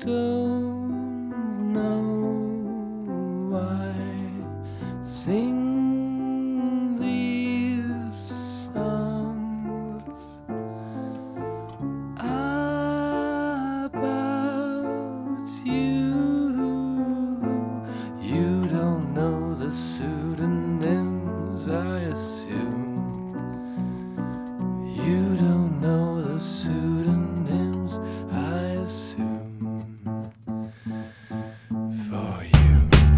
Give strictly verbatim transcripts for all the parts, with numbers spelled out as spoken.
don't know I sing these songs about you. You don't know the pseudonyms I assume. You don't know the pseudonyms I assume for you.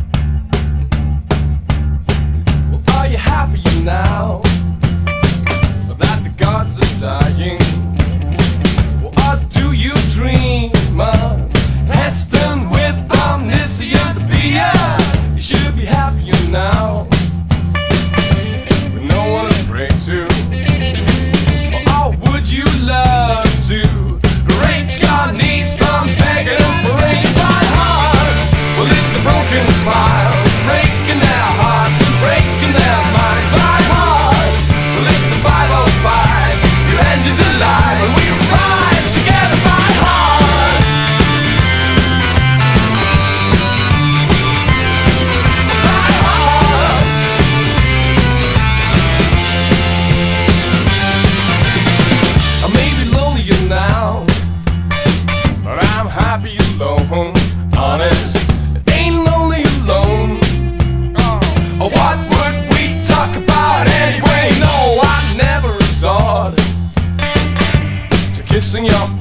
Well, are you happy now that the gods are dying? Well, or do you dream of Heston with omniscient beer? You should be happier now with no one to pray to. Would you love to break your knees from begging and praying by heart? Well, it's a broken smile, breaking their hearts and breaking their mind by heart. Well, it's a five oh five, your engine's alive and we ride together by heart. By heart. I may be lonelier now, but I'm happy alone. Honest, it ain't lonely alone. Oh, what would we talk about anyway? No, I never resort to kissing your